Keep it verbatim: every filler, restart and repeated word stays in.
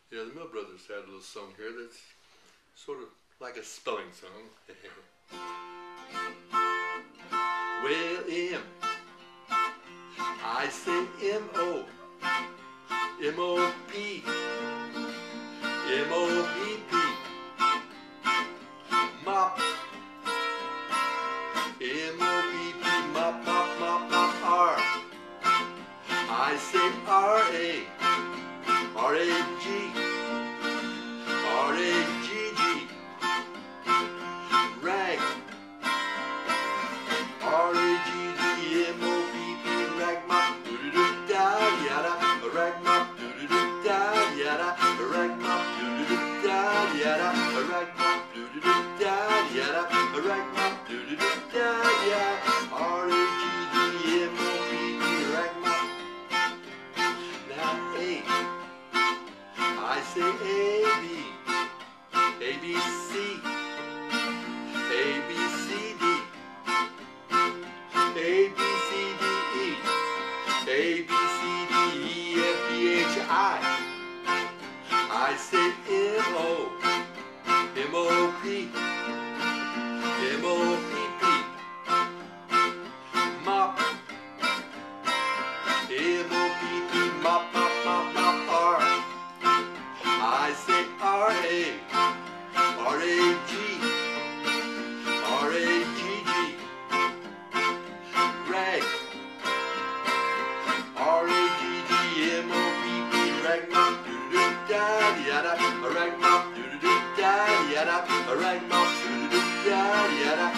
Yeah, the Mill Brothers had a little song here that's sort of like a spelling song. Well, M, I say M O, M O P, M O P P, mop, M O P P, mop, mop, mop, mop, R, I say R A, R A G, R A G G, rag, R A G G, M O P P, ragmop, doo-doo-doo-da, yada, ragmop, doo-doo-doo-da, yada, ragmop, doo-doo-doo-da, yada, ragmop, doo-doo-doo-da, yada, ragmop, doo-doo-doo-da, yada, R A G G, M O P P, ragmop. Now A, I say A, B, A, B, C, A, B, C, D, A, B, C, D, E, A, B, C, D, E, F, G, H, I, I say M, O, M, O, P, M, O, P, P, mop, M, O, P, P, mop, mop, mop, mop, R, I say R, A, R, A, G, R, A, G, G, rag, R, A, G, G, M, O, P, P, ragmop, doo-doo-doo-da, yada, ragmop, doo-doo-doo-da, yada, ragmop, doo-doo-doo-da, yada,